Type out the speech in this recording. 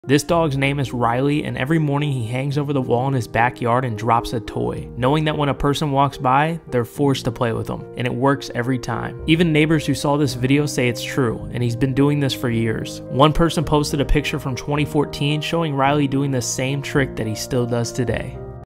This dog's name is Riley, and every morning he hangs over the wall in his backyard and drops a toy, knowing that when a person walks by, they're forced to play with him, and it works every time. Even neighbors who saw this video say it's true, and he's been doing this for years. One person posted a picture from 2014 showing Riley doing the same trick that he still does today.